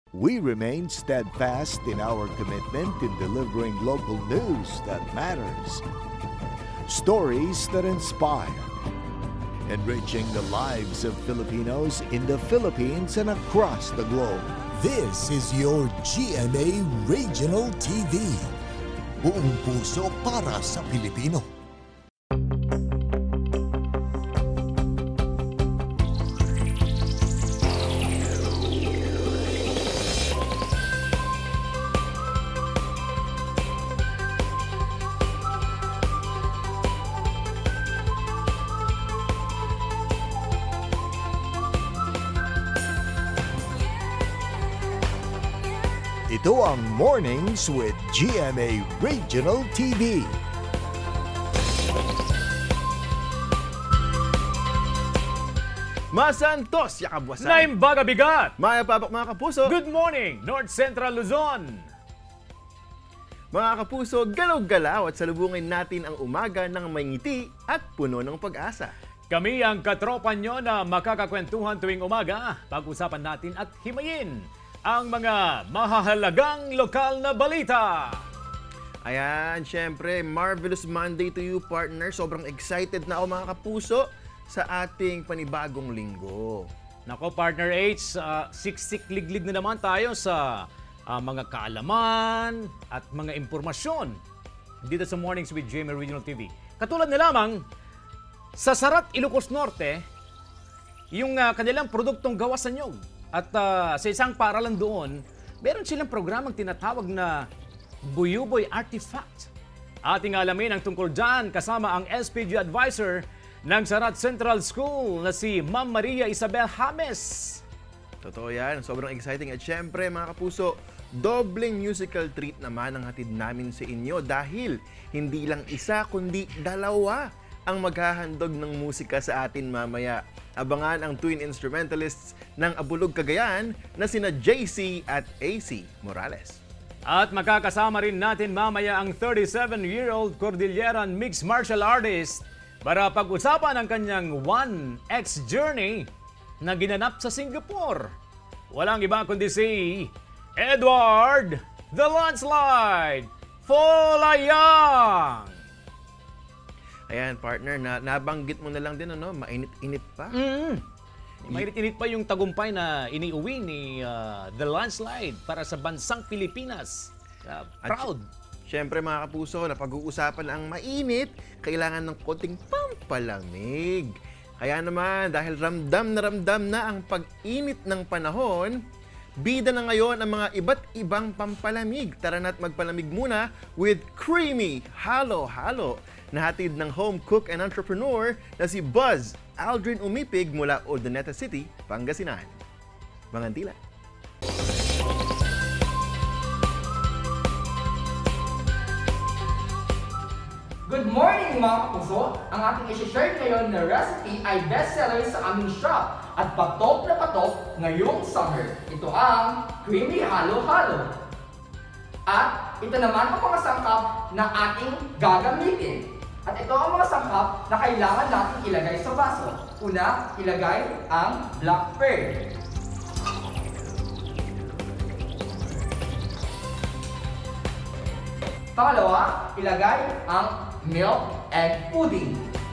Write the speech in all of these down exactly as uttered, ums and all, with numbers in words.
We remain steadfast in our commitment in delivering local news that matters, stories that inspire, enriching the lives of Filipinos in the Philippines and across the globe. This is your G M A Regional T V. Buong puso para sa Pilipino. Ito ang Mornings with G M A Regional T V. Masantos, yakabwasan. Naimbaga bigat. Maya papak mga kapuso. Good morning, North Central Luzon. Mga kapuso, galaw-galaw at salubungin natin ang umaga ng may ngiti at puno ng pag-asa. Kami ang katropa nyo na makakakwentuhan tuwing umaga. Pag-usapan natin at himayin ang mga mahahalagang lokal na balita. Ayan, syempre, marvelous Monday to you, partner. Sobrang excited na ako mga kapuso sa ating panibagong linggo. Nako, partner H, uh, siksik liglig na naman tayo sa uh, mga kaalaman at mga impormasyon dito sa Mornings with G M A Regional T V. Katulad na lamang, sa Sarat, Ilocos Norte, yung uh, kanilang produktong gawa sa nyog. At uh, sa isang paaralan doon, meron silang programang tinatawag na Buyuboy Artifact. Ating alamin ang tungkol dyan kasama ang S P G advisor ng Sarat Central School na si Ma'am Maria Isabel James. Totoo yan, sobrang exciting. At syempre mga kapuso, dobleng musical treat naman ang hatid namin sa inyo dahil hindi lang isa kundi dalawa ang maghahandog ng musika sa atin mamaya. Abangan ang twin instrumentalists ng Abulog Cagayan na sina J C at A C Morales. At makakasama rin natin mamaya ang thirty-seven-year-old Cordilleran mixed martial artist para pag-usapan ang kanyang one X journey na ginanap sa Singapore. Walang iba kundi si Edward the Landslide Folayang. Ayan, partner, na nabanggit mo na lang din, ano, mainit-init pa. Mm. Mainit-init pa yung tagumpay na iniuwi ni uh, The Landslide para sa bansang Pilipinas. Uh, proud. At, syempre mga kapuso, na pag-uusapan ang mainit, kailangan ng konting pampalamig. Kaya naman, dahil ramdam na ramdam na ang pag-init ng panahon, bida na ngayon ang mga iba't ibang pampalamig. Tara na't magpalamig muna with creamy halo-halo na hatid ng home cook and entrepreneur na si Buzz Aldrin Umipig mula Urdaneta City, Pangasinan. Mangantila. Good morning mga kapuso! Ang ating isi-share ngayon na recipe ay bestseller sa aming shop at patok na patok ngayong summer. Ito ang creamy halo-halo. At ito naman ang mga sangkap na ating gagamitin. At ito ang mga sangkap na kailangan natin ilagay sa baso. Una, ilagay ang black pearl. Pangalawa, ilagay ang milk egg pudding.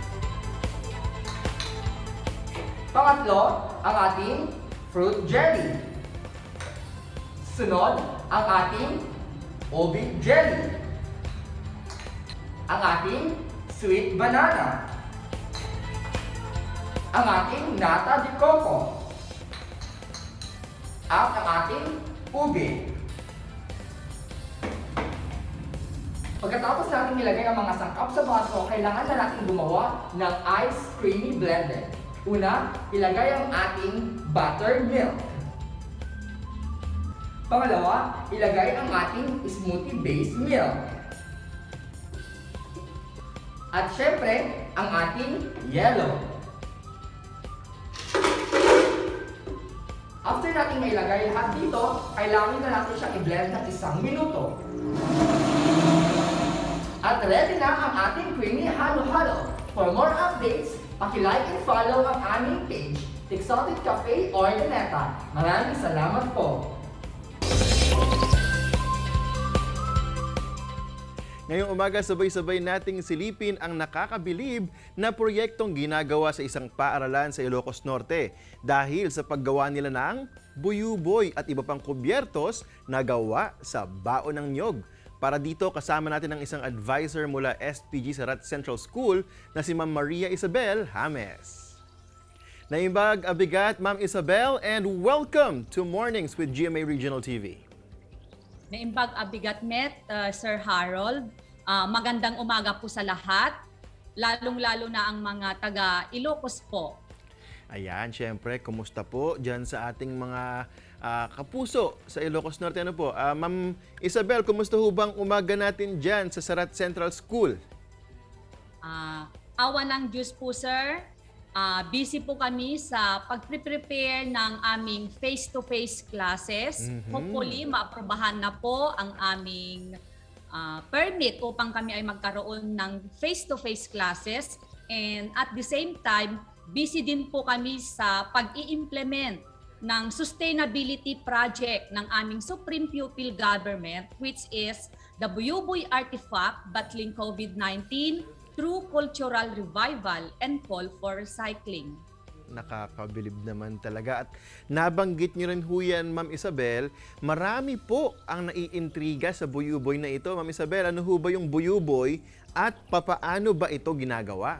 Pangatlo, ang ating fruit jelly. Sunod, ang ating ubi jelly. Ang ating sweet banana. Ang ating nata de coco. At ang ating ube. Pagkatapos natin ilagay ang mga sangkap sa baso, kailangan na natin gumawa ng ice creamy blender. Una, ilagay ang ating buttermilk milk. Pangalawa, ilagay ang ating smoothie-based milk. At syempre, ang ating yellow. After natin mailagay lahat dito, kailangan na natin siyang i-blend ng isang minuto. At ready na ang ating creamy halo-halo. For more updates, paki-like and follow ang aming page, Exotic Cafe Urdaneta. Maraming salamat po! Ngayong umaga, sabay-sabay nating silipin ang nakakabilib na proyektong ginagawa sa isang paaralan sa Ilocos Norte dahil sa paggawa nila ng buyuboy at iba pang kubyertos na gawa sa baon ng niyog. Para dito, kasama natin ang isang advisor mula S P G Sarat Central School na si Ma'am Maria Isabel James. Naimbag abigat, Ma'am Isabel, and welcome to Mornings with G M A Regional T V. Naimbag abigat met, uh, Sir Harold. Uh, magandang umaga po sa lahat, lalong-lalo na ang mga taga Ilocos po. Ayan, syempre, kumusta po dyan sa ating mga uh, kapuso sa Ilocos Norte? Ano po? Uh, Ma'am Isabel, kumusta ho bang umaga natin dyan sa Sarat Central School? Uh, awa ng Diyos po, sir. Uh, busy po kami sa pag-prepare ng aming face-to-face classes. Mm-hmm. Hopefully, maaprobahan na po ang aming uh, permit upang kami ay magkaroon ng face-to-face classes. And at the same time, busy din po kami sa pag-i-implement ng sustainability project ng aming Supreme Pupil Government, which is the Buyuboy Artifact Battling COVID nineteen through cultural revival and call for recycling. Nakakabilib naman talaga. At nabanggit niyo rin ho yan, Ma'am Isabel, marami po ang naiintriga sa buyuboy na ito. Ma'am Isabel, ano ho ba yung buyuboy at papaano ba ito ginagawa?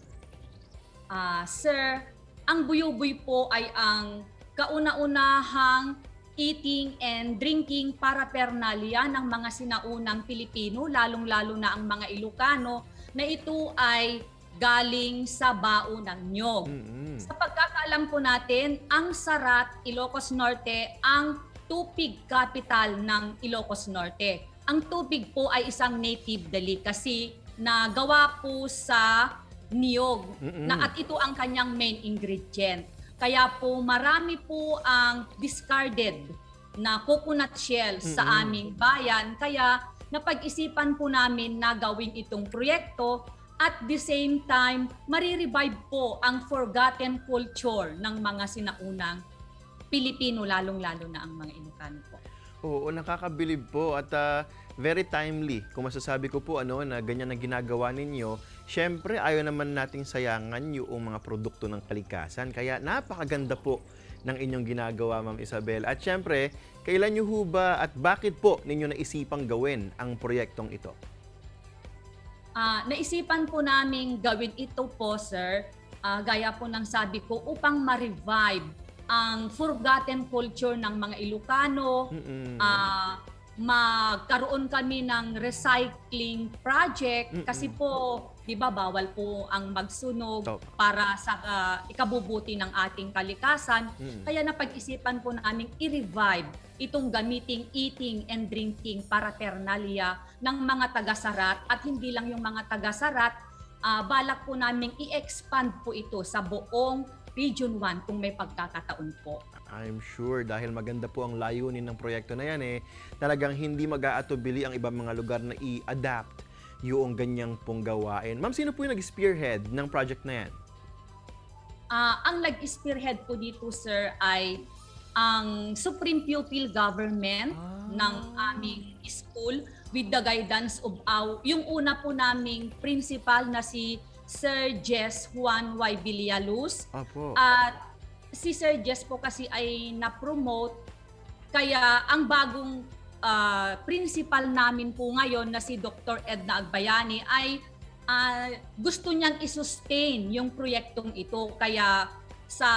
Uh, sir, ang buyuboy po ay ang kauna-unahang eating and drinking paraphernalia ng mga sinaunang Pilipino, lalong-lalo na ang mga Ilocano, na ito ay galing sa baon ng niyog. Mm-hmm. Sa pagkakaalam po natin, ang Sarat, Ilocos Norte, ang tupig capital ng Ilocos Norte. Ang tubig po ay isang native delicacy na gawa po sa niyog, mm-hmm. na at ito ang kanyang main ingredient. Kaya po marami po ang discarded na coconut shell mm-hmm. sa aming bayan. Kaya napag-isipan po namin na gawin itong proyekto at the same time, marirevive po ang forgotten culture ng mga sinaunang Pilipino, lalong-lalo na ang mga Ilocano po. Oo, nakakabilib po at uh, very timely. Kung masasabi ko po ano, na ganyan ang ginagawa ninyo, syempre ayaw naman nating sayangan yung mga produkto ng kalikasan. Kaya napakaganda po ng inyong ginagawa, Ma'am Isabel. At syempre, kailan nyo ho ba at bakit po ninyo naisipang gawin ang proyektong ito? Uh, naisipan po namin gawin ito po, sir, uh, gaya po ng sabi ko, upang ma-revive ang forgotten culture ng mga Ilocano. Mm-mm. uh, magkaroon kami ng recycling project. Mm-mm. Kasi po, di ba, bawal po ang magsunog oh. para sa uh, ikabubuti ng ating kalikasan. Mm-mm. Kaya napag-isipan po namin i-revive itong gamiting eating and drinking paraphernalia ng mga taga-Sarat. At hindi lang yung mga taga-Sarat, uh, balak po namin i-expand po ito sa buong Region one kung may pagkakataon po. I'm sure dahil maganda po ang layunin ng proyekto na yan eh, talagang hindi mag-aatubili ang ibang mga lugar na i-adapt yung ganyang pong gawain. Ma'am, sino po yung nag-spearhead ng project na yan? Uh, ang nag-spearhead po dito, sir, ay ang Supreme Pupil Government ah. ng aming school with the guidance of our, yung una po naming principal na si Sir Jess Juan Y. Villaluz. Apo. At si Sir Jess po kasi ay na-promote, kaya ang bagong uh, principal namin po ngayon na si Doctor Edna Agbayani ay uh, gusto niyang i-sustain yung proyektong ito. Kaya sa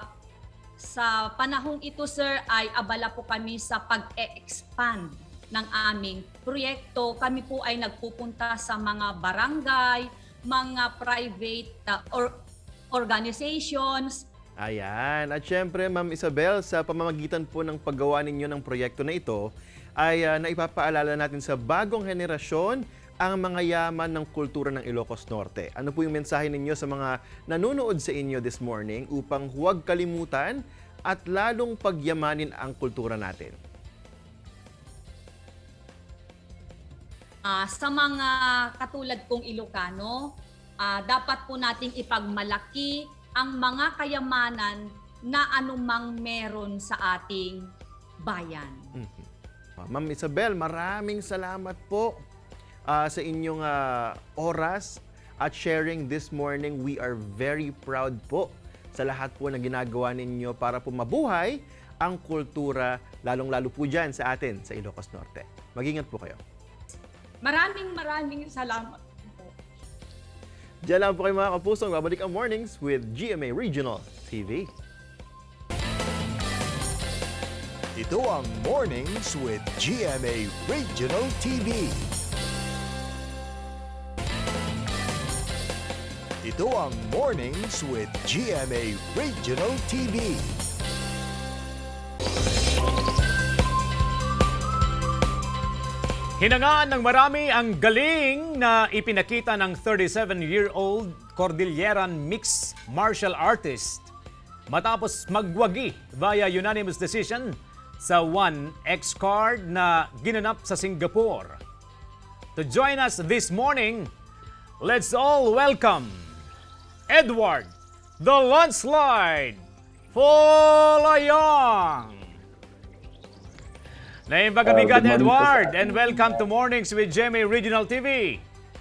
sa panahong ito, sir, ay abala po kami sa pag-e-expand ng aming proyekto. Kami po ay nagpupunta sa mga barangay, mga private uh, or organizations. Ayan. At syempre, Ma'am Isabel, sa pamamagitan po ng paggawa ninyo ng proyekto na ito, ay uh, naipapaalala natin sa bagong henerasyon ang mga yaman ng kultura ng Ilocos Norte. Ano po yung mensahe ninyo sa mga nanonood sa inyo this morning upang huwag kalimutan at lalong pagyamanin ang kultura natin? Uh, sa mga katulad kong Ilocano, uh, dapat po nating ipagmalaki ang mga kayamanan na anumang meron sa ating bayan. Mm-hmm. Ma'am Isabel, maraming salamat po. ah, sa inyong ah, oras at sharing this morning. We are very proud po sa lahat po na ginagawa ninyo para po mabuhay ang kultura, lalong-lalo po dyan sa atin sa Ilocos Norte. Mag-ingat po kayo. Maraming maraming salamat. Diyan lang po kayo mga kapusong. Babalik ang mornings with G M A Regional T V. Ito ang Mornings with G M A Regional T V. Ito ang Mornings with G M A Regional T V. Hinangaan ng marami ang galing na ipinakita ng thirty-seven-year-old Cordilleran mixed martial artist matapos magwagi via unanimous decision sa one X card na ginanap sa Singapore. To join us this morning, let's all welcome Edward the Landslide Folayang. Naimbagabigan, Uh, good morning po Edward, sa and atin. welcome to Mornings with G M A Regional T V.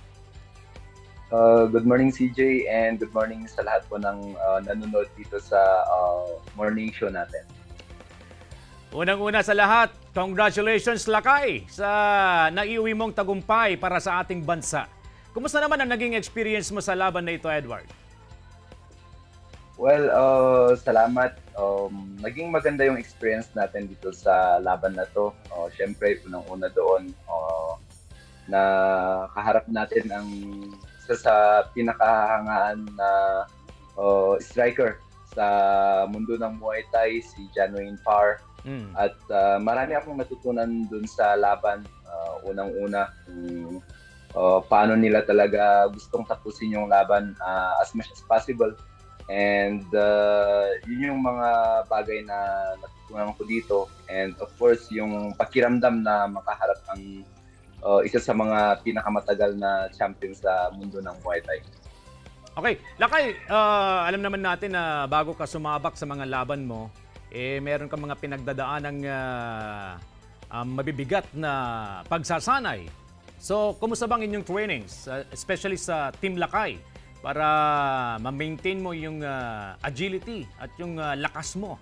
Uh, good morning C J and good morning sa lahat po ng uh, nanonood dito sa uh, morning show natin. Unang-una sa lahat, congratulations Lakay sa naiuwi mong tagumpay para sa ating bansa. Kumusta naman ang naging experience mo sa laban na ito, Edward? Well, uh, salamat. Um, naging maganda yung experience natin dito sa laban na to. Uh, Siyempre, unang-una doon uh, na kaharap natin ang isa sa pinakahangaan na uh, striker sa mundo ng Muay Thai, si John Wayne Parr. Mm. At uh, marami akong natutunan dun sa laban. Uh, unang-una, um, uh, paano nila talaga gustong tapusin yung laban uh, as much as possible. And uh, yun yung mga bagay na natutunan ko dito. And of course, yung pakiramdam na makaharap ang uh, isa sa mga pinakamatagal na champion sa mundo ng Muay Thai. Okay, Lakay, uh, alam naman natin na bago ka sumabak sa mga laban mo, eh meron kang mga pinagdadaan ng uh, um, mabibigat na pagsasanay. So, kumusta bang inyong trainings, uh, especially sa Team Lakay, para ma-maintain mo yung uh, agility at yung uh, lakas mo?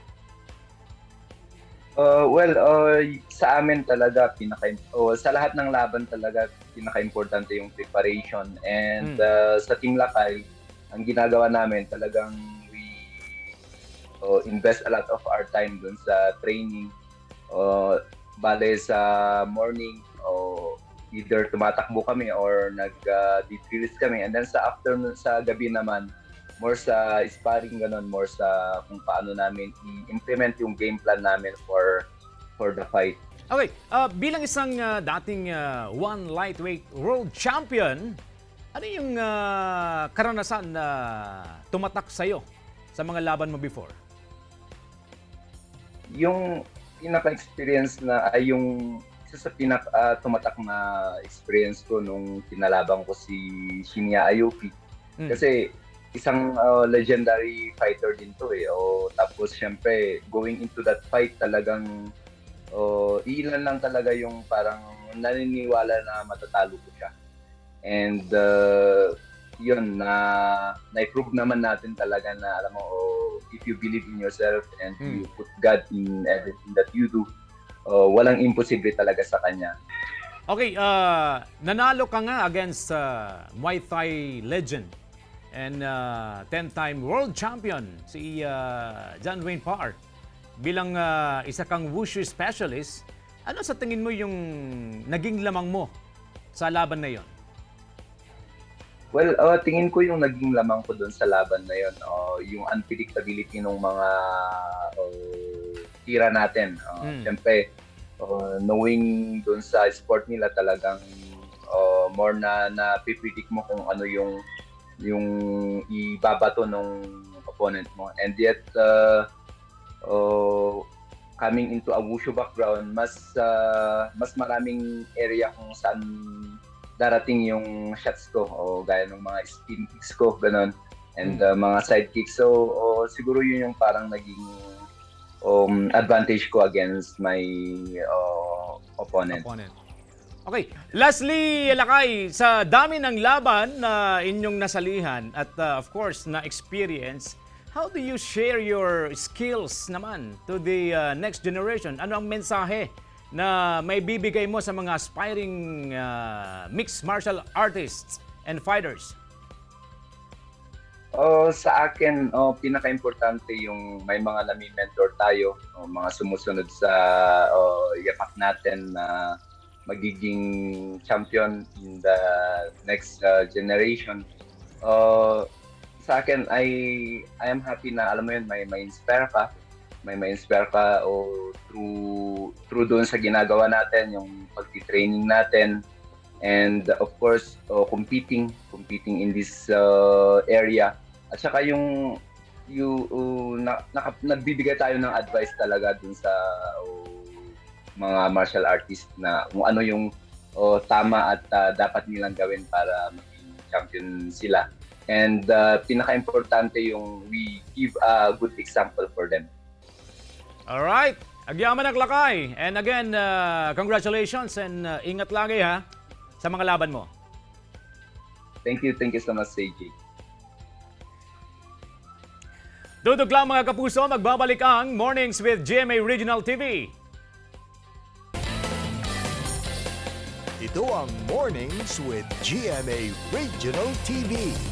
Uh, well, uh, sa amin talaga, pinaka, oh, sa lahat ng laban talaga, pinaka-importante yung preparation. And Hmm. uh, sa Team Lakay, ang ginagawa namin talagang we uh, invest a lot of our time dun sa training. Uh, bale sa morning, uh, either tumatakbo kami or nag-drills uh, kami. And then sa afternoon, sa gabi naman, more sa sparring, ganun, more sa kung paano namin i-implement yung game plan namin for for the fight. Okay, uh, bilang isang uh, dating uh, one lightweight world champion, ano yung uh, karanasan na tumatak sa'yo sa mga laban mo before? Yung pinaka-experience na ay yung isa sa pinaka uh, tumatak na experience ko nung kinalaban ko si Shinya Aoki. Mm. Kasi isang uh, legendary fighter din to eh. O, tapos syempre, going into that fight talagang uh, ilan lang talaga yung parang naniniwala na matatalo ko siya. And uh, yun, na na-prove naman natin talaga na alam mo, oh, if you believe in yourself and Mm. you put God in everything that you do, uh, walang imposible talaga sa kanya. Okay, uh, nanalo ka nga against uh, Muay Thai legend and uh, ten-time world champion si uh, John Wayne Parr. Bilang uh, isa kang wushu specialist, ano sa tingin mo yung naging lamang mo sa laban na yon? Well, uh, tingin ko yung naging lamang ko doon sa laban na yun, uh, yung unpredictability ng mga uh, tira natin. Uh, Mm. Siyempre, uh, knowing doon sa sport nila talagang uh, more na na-predict mo kung ano yung yung ibabato ng opponent mo. And yet, uh, uh, coming into a wushu background, mas uh, mas maraming area kung saan darating yung shots ko o gaya ng mga spin kicks ko, ganun, and uh, mga side kicks. So uh, siguro yun yung parang naging um, advantage ko against my uh, opponent. Opponent. Okay, lastly, Lakay, sa dami ng laban na inyong nasalihan at uh, of course na experience, how do you share your skills naman to the uh, next generation? Ano ang mensahe na may bibigay mo sa mga aspiring uh, mixed martial artists and fighters? Oh, sa akin, oh, pinaka-importante yung may mga nami-mentor tayo, oh, mga sumusunod sa oh, yapak natin na magiging champion in the next uh, generation. Uh, sa akin, I I am happy na alam mo yun, may may inspire ka, may may inspire ka o oh, through through doon sa ginagawa natin, yung pagti-training natin, and of course, oh, competing, competing in this uh, area. At saka yung yung uh, na, na, nagbibigay tayo ng advice talaga dun sa uh, mga martial artists na kung ano yung uh, tama at uh, dapat nilang gawin para maging champion sila. And uh, pinaka-importante yung we give a good example for them. Alright, agyaman ang Lakay. And again, uh, congratulations and uh, ingat lagi ha sa mga laban mo. Thank you, thank you so much, C J. Dudog lang mga kapuso, magbabalik ang Mornings with G M A Regional T V. Ito ang Mornings with G M A Regional T V.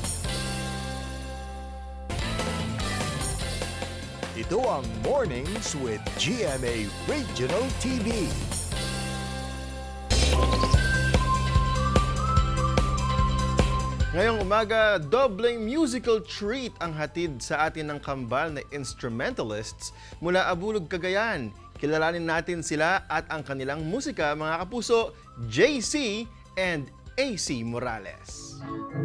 Ito ang Mornings with G M A Regional T V. Ngayong umaga, dobleng musical treat ang hatid sa atin ng kambal na instrumentalists mula Abulog, Cagayan. Kilalanin natin sila at ang kanilang musika, mga kapuso, J C and A C Morales.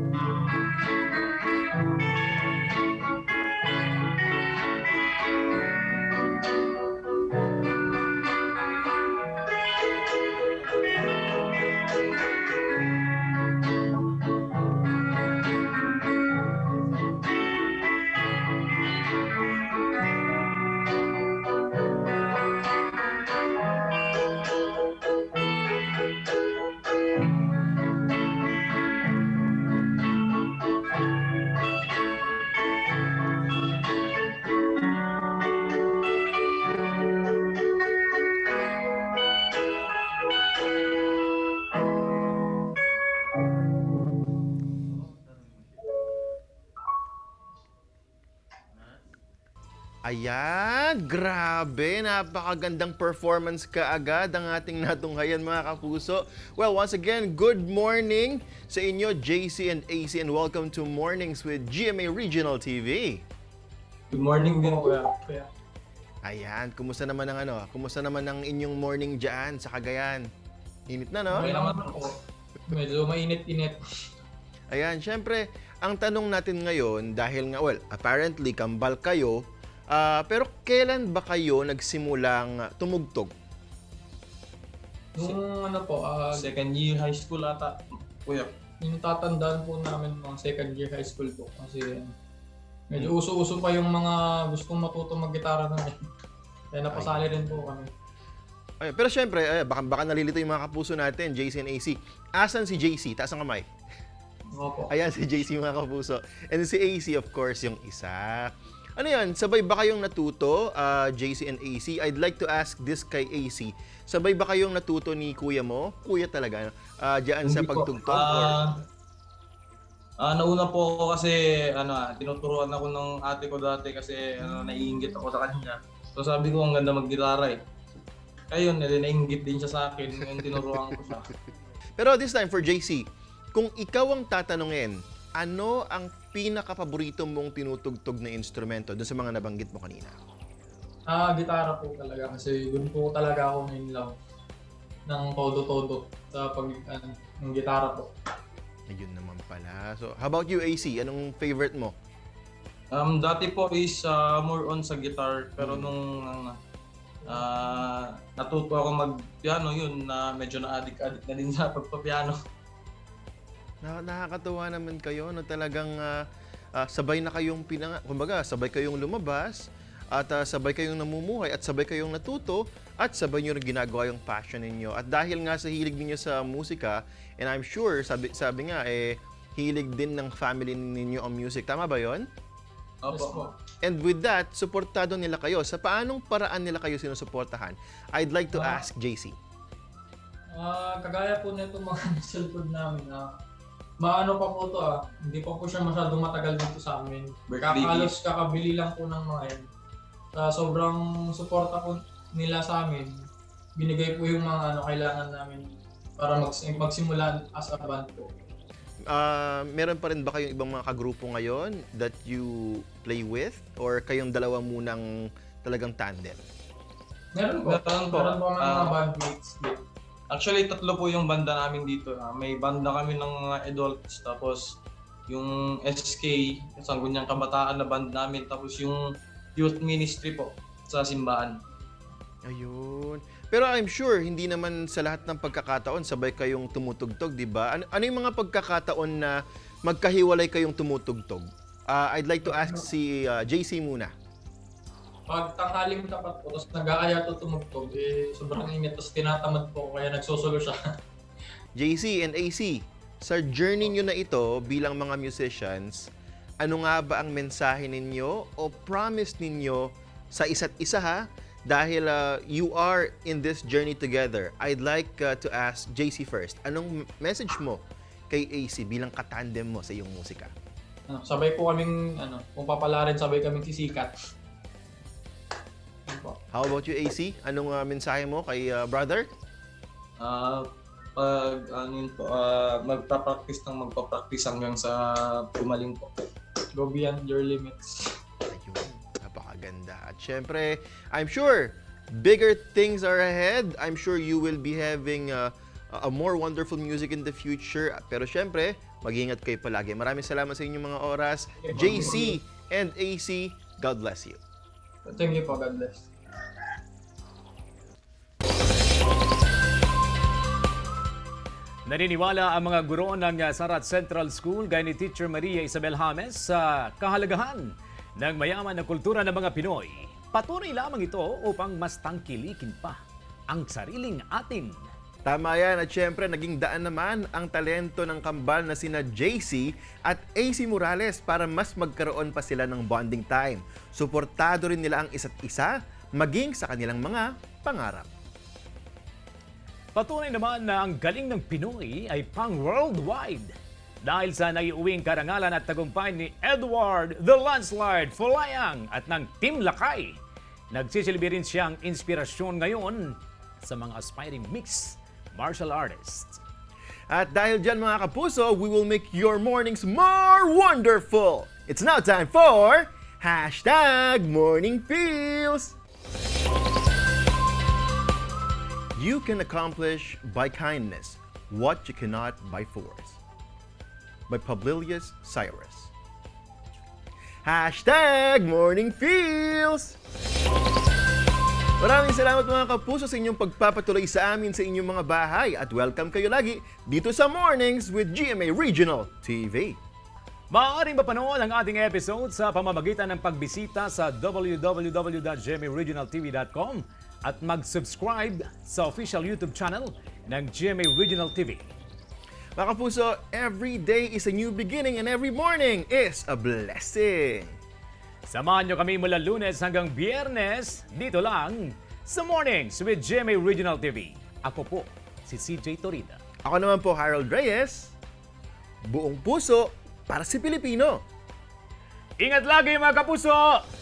Ayan, grabe, napakagandang performance kaagad ang ating natunghayan mga kapuso. Well, once again, good morning sa inyo J C and A C and welcome to Mornings with G M A Regional T V. Good morning din kuya. kuya. Ayan, kumusta naman ang ano? Kumusta naman ang inyong morning diyan sa Cagayan? Init na, no? Okay naman po. Medyo mainit-init. Ayan, syempre, ang tanong natin ngayon dahil nga, well, apparently kambal kayo. Uh, pero kailan ba kayo nagsimulang tumugtog? Nung ano po, uh, second year high school ata, kuya. Yung tatandaan po namin mga second year high school po. Kasi medyo uso-uso pa yung mga gustong matuto mag-gitara na. Kaya napasali rin po kami. Ay, pero syempre, ay, baka, baka nalilito yung mga kapuso natin, J C and A C. Asan si J C? Taas ang kamay. Opo. Ayan si J C mga kapuso. And si A C, of course, yung isa. Ano yan? Sabay ba kayong natuto, uh, J C and A C? I'd like to ask this kay A C. Sabay ba kayong natuto ni kuya mo? Kuya talaga, uh, diyan sa pagtugtog? Uh, uh, nauna po ako kasi ano, tinuturuan ako ng ate ko dati kasi ano, naiinggit ako sa kanya. So sabi ko, ang ganda mag-gitara eh. Ayun, naiinggit din siya sa akin. Ngayon tinuruan ko siya. Pero this time for J C, kung ikaw ang tatanungin, ano ang pinaka-paborito mong tinutugtog na instrumento doon sa mga nabanggit mo kanina? Ah, gitara po talaga kasi doon po talaga ako ngayon lang ng todo-todo sa pag uh, ng gitara po. Ayun naman pala. So, how about you, A C? Anong favorite mo? Um, dati po is uh, more on sa guitar pero hmm. nung uh, natuto ako mag-piano yun na medyo na-addict-addict na din sa pagpa-piano. Na, nakakatuwa naman kayo, no? Talagang uh, uh, sabay na kayong pinang... Kumbaga, sabay kayong lumabas at uh, sabay kayong namumuhay at sabay kayong natuto at sabay nyo rin ginagawa yung passion ninyo. At dahil nga sa hilig ninyo sa musika, and I'm sure, sabi, sabi nga, eh, hilig din ng family ninyo ang music. Tama ba yon? Opo. And with that, suportado nila kayo. Sa paanong paraan nila kayo sinusuportahan? I'd like to Ah. ask J C. Ah, kagaya po nito mga nasa likod namin na maano pa po to ah, hindi pa po siya masyadong matagal dito sa amin. Birthday Kakalos kakabili lang po ng mga yan. Sa sobrang suporta po nila sa amin, binigay po yung mga ano kailangan namin para mag- magsimula as a band po. Uh, meron pa rin ba kayong ibang mga kagrupo ngayon that you play with? Or kayong dalawa munang talagang tandem? Meron po. Meron po. Meron po mga Ah. bandmates. Actually, tatlo po yung banda namin dito. Ah. May banda kami ng mga adults, tapos yung S K, Sangguniang Kabataan na band namin, tapos yung youth ministry po sa simbahan. Ayun. Pero I'm sure, hindi naman sa lahat ng pagkakataon sabay kayong tumutugtog, di ba? Ano, ano yung mga pagkakataon na magkahiwalay kayong tumutugtog? Uh, I'd like to ask si uh, J C muna. Pag tanghaling tapat po, tapos nag-aaya to tumugtog, eh, sobrang init, tapos tinatamad po, kaya nagsusulo siya. J C and A C, sa journey nyo na ito bilang mga musicians, ano nga ba ang mensahe ninyo o promise ninyo sa isa't isa ha? Dahil uh, you are in this journey together, I'd like uh, to ask J C first. Anong message mo kay A C bilang katandem mo sa iyong musika? Ano, sabay po kaming, ano, kung papalarin, sabay kaming sisikat. Yun po. How about you, A C? Anong uh, mensahe mo kay uh, brother? Ah, pag ano yun po, ah, magpa-practice ng magpa-practice hanggang sa pumaling po. Go beyond your limits. Ayun, napakaganda. At syempre, I'm sure bigger things are ahead. I'm sure you will be having uh, a more wonderful music in the future. Pero syempre, mag-ingat kayo palagi. Maraming salamat sa inyong mga oras. J C and A C, God bless you. Thank you po, God bless. Naniniwala ang mga guro ng Sarat Central School gaya ni Teacher Maria Isabel James sa kahalagahan ng mayaman na kultura ng mga Pinoy. Patuloy lamang ito upang mas tangkilikin pa ang sariling atin. Tama yan at syempre naging daan naman ang talento ng kambal na sina J C at A C Morales para mas magkaroon pa sila ng bonding time. Suportado rin nila ang isa't isa maging sa kanilang mga pangarap. Patunay naman na ang galing ng Pinoy ay pang-worldwide dahil sa naiuwing karangalan at tagumpay ni Edward the Landslide Fulayang at ng Team Lakay. Nagsisilbi rin siyang inspirasyon ngayon sa mga aspiring mixed martial artists. At dahil dyan mga kapuso, we will make your mornings more wonderful. It's now time for Hashtag Morning Feels. You can accomplish by kindness what you cannot by force. By Publilius Cyrus. Hashtag Morning Feels. Maraming salamat mga kapuso sa inyong pagpapatuloy sa amin sa inyong mga bahay at welcome kayo lagi dito sa Mornings with G M A Regional T V. Maaaring mapanood ang ating episode sa pamamagitan ng pagbisita sa w w w dot g m a regional t v dot com at mag-subscribe sa official YouTube channel ng G M A Regional T V. Mga kapuso, every day is a new beginning and every morning is a blessing. Samahan nyo kami mula Lunes hanggang Biyernes dito lang sa Mornings with G M A Regional T V. Ako po, si C J Torita. Ako naman po, Harold Reyes. Buong puso para si Pilipino. Ingat lagi mga kapuso!